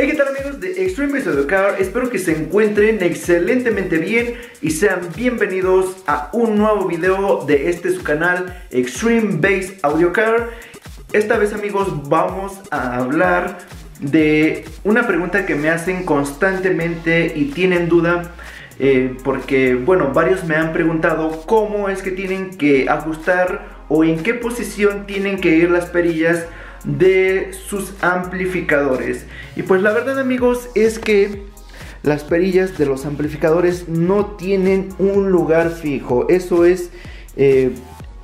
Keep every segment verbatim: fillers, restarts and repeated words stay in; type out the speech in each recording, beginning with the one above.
Hey, ¿qué tal amigos de Extreme Bass Audio Car? Espero que se encuentren excelentemente bien y sean bienvenidos a un nuevo video de este su canal Extreme Bass Audio Car. Esta vez amigos vamos a hablar de una pregunta que me hacen constantemente y tienen duda eh, porque bueno, varios me han preguntado cómo es que tienen que ajustar o en qué posición tienen que ir las perillas de sus amplificadores. Y pues la verdad amigos es que las perillas de los amplificadores no tienen un lugar fijo. Eso es eh,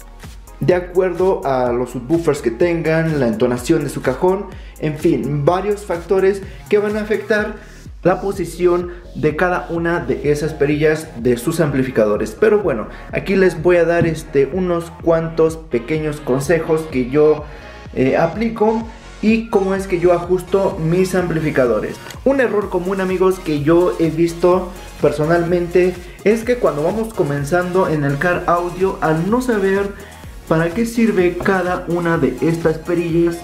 de acuerdo a los subwoofers que tengan, la entonación de su cajón, en fin, varios factores que van a afectar la posición de cada una de esas perillas de sus amplificadores. Pero bueno, aquí les voy a dar este, unos cuantos pequeños consejos que yo Eh, aplico y cómo es que yo ajusto mis amplificadores. Un error común amigos que yo he visto personalmente es que cuando vamos comenzando en el car audio, al no saber para qué sirve cada una de estas perillas,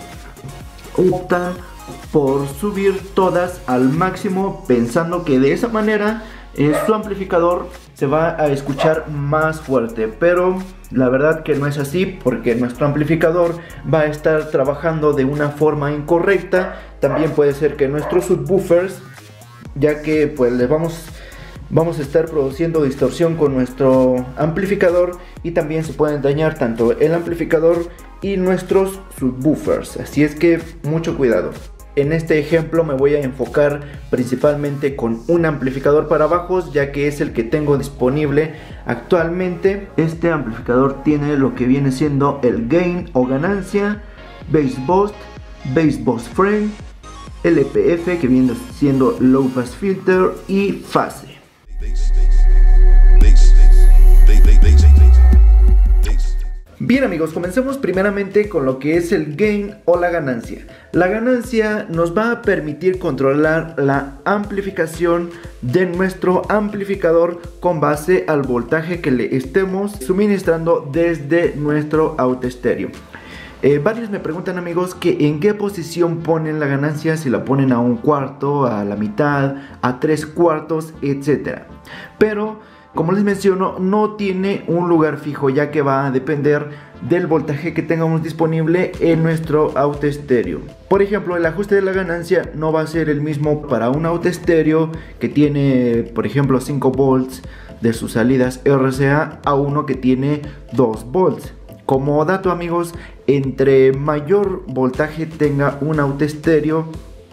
optan por subir todas al máximo pensando que de esa manera eh, su amplificador se va a escuchar más fuerte, pero la verdad que no es así, porque nuestro amplificador va a estar trabajando de una forma incorrecta. También puede ser que nuestros subwoofers, ya que pues les vamos vamos a estar produciendo distorsión con nuestro amplificador, y también se pueden dañar tanto el amplificador y nuestros subwoofers, así es que mucho cuidado. En este ejemplo me voy a enfocar principalmente con un amplificador para bajos, ya que es el que tengo disponible actualmente. Este amplificador tiene lo que viene siendo el gain o ganancia, bass boost, bass boost frame, L P F que viene siendo low pass filter y fase. Bien amigos, comencemos primeramente con lo que es el gain o la ganancia. La ganancia nos va a permitir controlar la amplificación de nuestro amplificador con base al voltaje que le estemos suministrando desde nuestro auto estéreo. Eh, varios me preguntan amigos que en qué posición ponen la ganancia, si la ponen a un cuarto, a la mitad, a tres cuartos, etcétera. Pero como les menciono, no tiene un lugar fijo, ya que va a depender del voltaje que tengamos disponible en nuestro auto estéreo. Por ejemplo, el ajuste de la ganancia no va a ser el mismo para un auto estéreo que tiene, por ejemplo, cinco volts de sus salidas R C A a uno que tiene dos volts. Como dato amigos, entre mayor voltaje tenga un auto estéreo,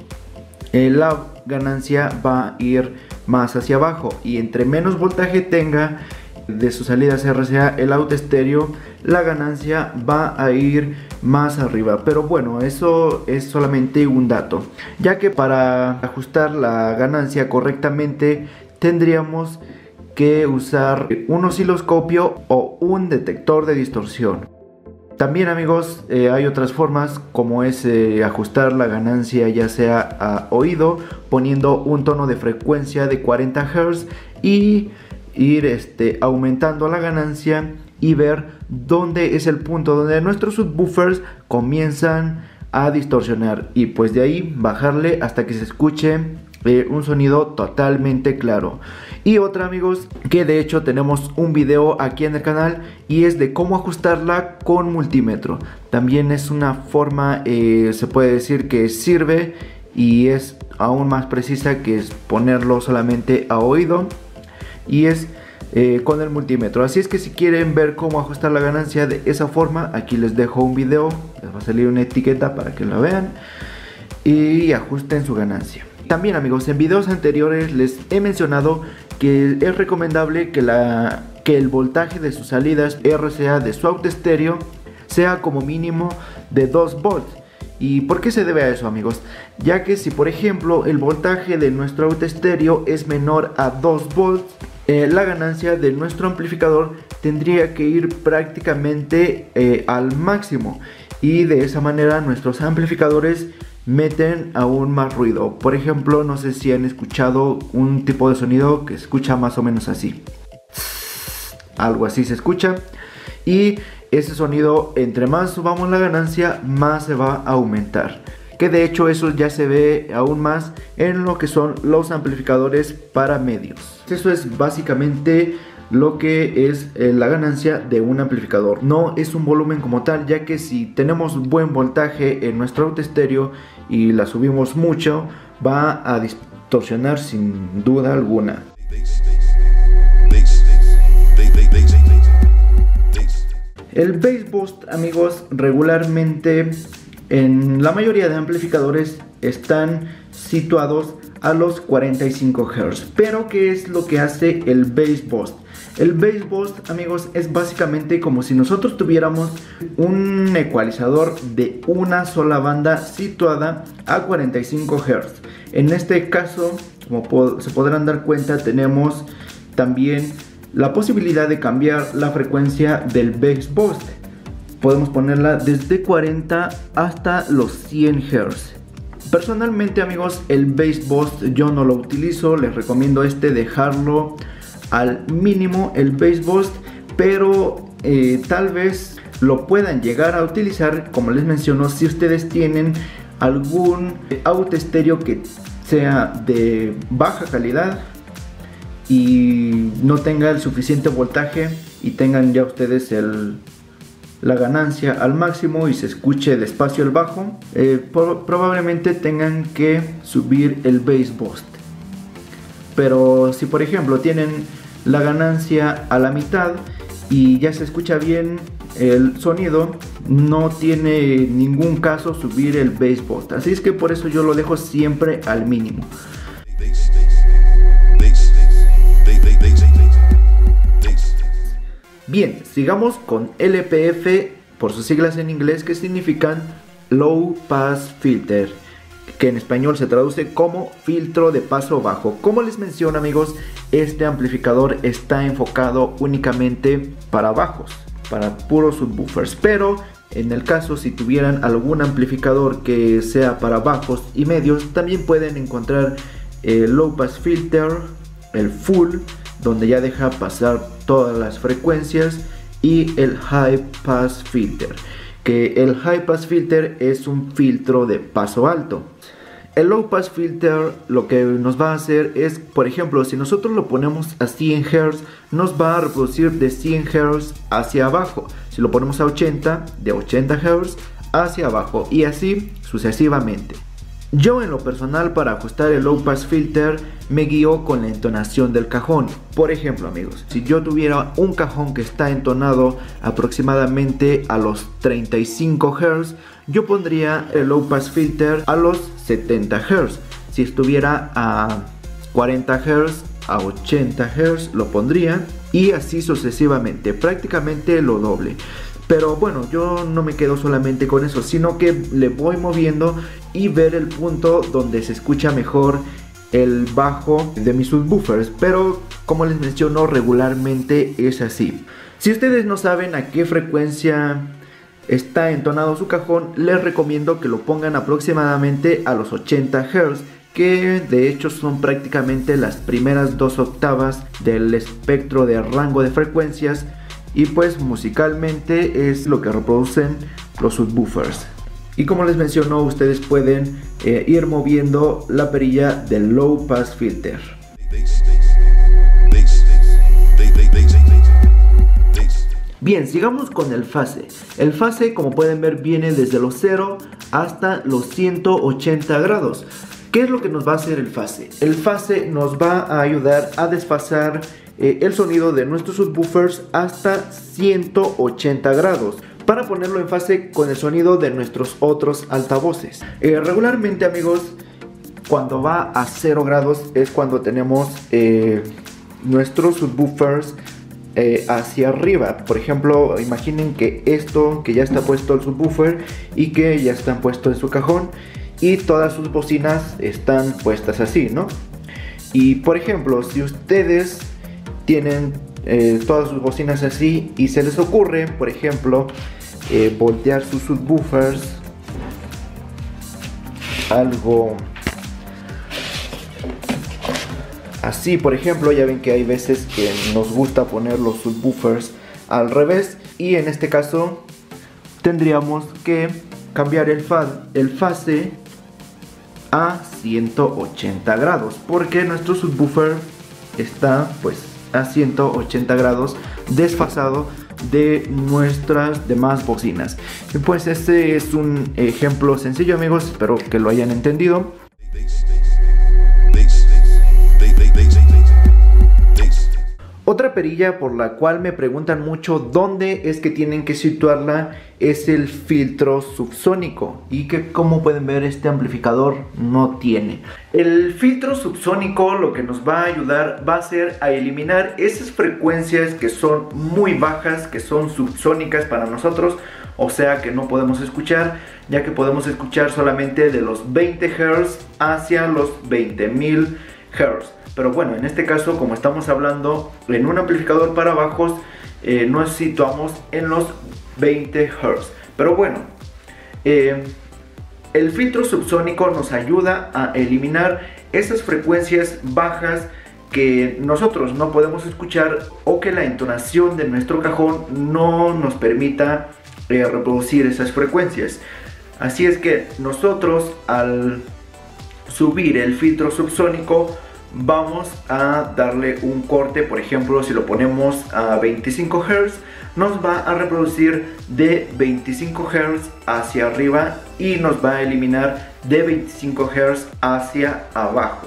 eh, la ganancia va a ir más hacia abajo, y entre menos voltaje tenga de sus salidas R C A el auto estéreo, la ganancia va a ir más arriba. Pero bueno, eso es solamente un dato, ya que para ajustar la ganancia correctamente tendríamos que usar un osciloscopio o un detector de distorsión. También amigos, eh, hay otras formas, como es eh, ajustar la ganancia ya sea a oído, poniendo un tono de frecuencia de cuarenta hertz y ir este, aumentando la ganancia y ver dónde es el punto donde nuestros subwoofers comienzan a distorsionar, y pues de ahí bajarle hasta que se escuche eh, un sonido totalmente claro. Y otra amigos, que de hecho tenemos un video aquí en el canal, y es de cómo ajustarla con multímetro. También es una forma, eh, se puede decir que sirve y es aún más precisa, que es ponerlo solamente a oído, y es eh, con el multímetro. Así es que si quieren ver cómo ajustar la ganancia de esa forma, aquí les dejo un video, les va a salir una etiqueta para que lo vean y ajusten su ganancia. También amigos, en videos anteriores les he mencionado que es recomendable que, la, que el voltaje de sus salidas R C A de su auto estéreo sea como mínimo de dos volts. ¿Y por qué se debe a eso amigos? Ya que si por ejemplo el voltaje de nuestro auto estéreo es menor a dos volts, eh, la ganancia de nuestro amplificador tendría que ir prácticamente eh, al máximo, y de esa manera nuestros amplificadores meten aún más ruido. Por ejemplo, no sé si han escuchado un tipo de sonido que se escucha más o menos así, algo así se escucha, y ese sonido, entre más subamos la ganancia, más se va a aumentar. que de hecho eso ya se ve aún más en lo que son los amplificadores para medios. Eso es básicamente lo que es eh, la ganancia de un amplificador. No es un volumen como tal, ya que si tenemos buen voltaje en nuestro auto estéreo y la subimos mucho, va a distorsionar sin duda alguna. El bass boost, amigos, regularmente en la mayoría de amplificadores están situados a los cuarenta y cinco hertz. Pero ¿qué es lo que hace el bass boost? El bass boost, amigos, es básicamente como si nosotros tuviéramos un ecualizador de una sola banda situada a cuarenta y cinco hertz. En este caso, como po- se podrán dar cuenta, tenemos también la posibilidad de cambiar la frecuencia del bass boost. Podemos ponerla desde cuarenta hasta los cien hertz. Personalmente, amigos, el bass boost yo no lo utilizo. Les recomiendo este dejarlo al mínimo, el bass boost, pero eh, tal vez lo puedan llegar a utilizar, como les menciono, si ustedes tienen algún auto estéreo que sea de baja calidad y no tenga el suficiente voltaje y tengan ya ustedes el, la ganancia al máximo y se escuche despacio el bajo, eh, por, probablemente tengan que subir el bass boost. Pero si por ejemplo tienen la ganancia a la mitad y ya se escucha bien el sonido, no tiene ningún caso subir el bass boost. Así es que por eso yo lo dejo siempre al mínimo. Bien, sigamos con L P F, por sus siglas en inglés, que significan Low Pass Filter, que en español se traduce como filtro de paso bajo. Como les menciono, amigos, este amplificador está enfocado únicamente para bajos, para puros subwoofers, pero en el caso si tuvieran algún amplificador que sea para bajos y medios, también pueden encontrar el Low Pass Filter, el Full, donde ya deja pasar todas las frecuencias, y el High Pass Filter, que el High Pass Filter es un filtro de paso alto. El Low Pass Filter lo que nos va a hacer es, por ejemplo, si nosotros lo ponemos a cien hertz, nos va a reproducir de cien hertz hacia abajo. Si lo ponemos a ochenta, de ochenta hertz hacia abajo, y así sucesivamente. Yo en lo personal, para ajustar el Low Pass Filter, me guío con la entonación del cajón. Por ejemplo, amigos, si yo tuviera un cajón que está entonado aproximadamente a los treinta y cinco hertz, yo pondría el Low Pass Filter a los setenta hertz. Si estuviera a cuarenta hertz, a ochenta hertz lo pondría, y así sucesivamente, prácticamente lo doble. Pero bueno, yo no me quedo solamente con eso, sino que le voy moviendo y ver el punto donde se escucha mejor el bajo de mis subwoofers. Pero como les menciono, regularmente es así. Si ustedes no saben a qué frecuencia está entonado su cajón, les recomiendo que lo pongan aproximadamente a los ochenta hertz, que de hecho son prácticamente las primeras dos octavas del espectro de rango de frecuencias. Y pues musicalmente es lo que reproducen los subwoofers. Y como les menciono, ustedes pueden eh, ir moviendo la perilla del Low Pass Filter. Bien, sigamos con el fase. El fase, como pueden ver, viene desde los cero hasta los ciento ochenta grados. ¿Qué es lo que nos va a hacer el fase? El fase nos va a ayudar a desfasar eh, el sonido de nuestros subwoofers hasta ciento ochenta grados, para ponerlo en fase con el sonido de nuestros otros altavoces. Eh, regularmente, amigos, cuando va a cero grados es cuando tenemos eh, nuestros subwoofers eh, hacia arriba. Por ejemplo, imaginen que esto, que ya está puesto el subwoofer y que ya están puestos en su cajón, y todas sus bocinas están puestas así, ¿no? Y por ejemplo, si ustedes tienen eh, todas sus bocinas así y se les ocurre, por ejemplo, eh, voltear sus subwoofers algo así, por ejemplo, ya ven que hay veces que nos gusta poner los subwoofers al revés, y en este caso tendríamos que cambiar el, fa el fase a ciento ochenta grados, porque nuestro subwoofer está pues a ciento ochenta grados desfasado de nuestras demás bocinas. Y pues este es un ejemplo sencillo, amigos, espero que lo hayan entendido. Otra perilla por la cual me preguntan mucho dónde es que tienen que situarla es el filtro subsónico, y que, como pueden ver, este amplificador no tiene. El filtro subsónico lo que nos va a ayudar va a ser a eliminar esas frecuencias que son muy bajas, que son subsónicas para nosotros, o sea que no podemos escuchar, ya que podemos escuchar solamente de los veinte hertz hacia los veinte mil hertz. Pero bueno, en este caso, como estamos hablando en un amplificador para bajos, eh, nos situamos en los veinte hertz. Pero bueno, eh, el filtro subsónico nos ayuda a eliminar esas frecuencias bajas que nosotros no podemos escuchar, o que la entonación de nuestro cajón no nos permita eh, reproducir esas frecuencias. Así es que nosotros, al subir el filtro subsónico, vamos a darle un corte. Por ejemplo, si lo ponemos a veinticinco hertz, nos va a reproducir de veinticinco hertz hacia arriba y nos va a eliminar de veinticinco hertz hacia abajo.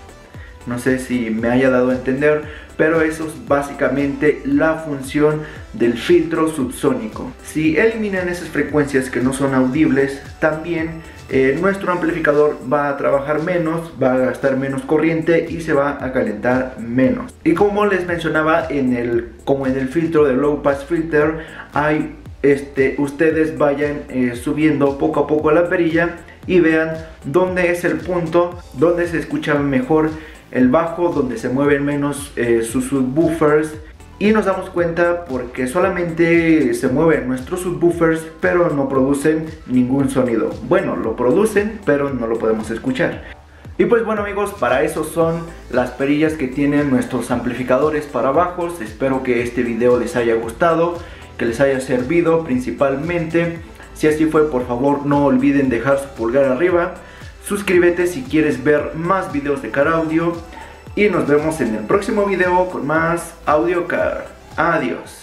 No sé si me haya dado a entender, pero eso es básicamente la función del filtro subsónico. Si eliminan esas frecuencias que no son audibles, también eh, nuestro amplificador va a trabajar menos, va a gastar menos corriente y se va a calentar menos. Y como les mencionaba, en el, como en el filtro de low pass filter, hay, este, ustedes vayan eh, subiendo poco a poco la perilla y vean dónde es el punto donde se escucha mejor el bajo, donde se mueven menos eh, sus subwoofers, y nos damos cuenta porque solamente se mueven nuestros subwoofers pero no producen ningún sonido. Bueno, lo producen pero no lo podemos escuchar. Y pues bueno, amigos, para eso son las perillas que tienen nuestros amplificadores para bajos. Espero que este video les haya gustado, que les haya servido principalmente. Si así fue, por favor no olviden dejar su pulgar arriba. Suscríbete si quieres ver más videos de Car Audio, y nos vemos en el próximo video con más AudioCar. Adiós.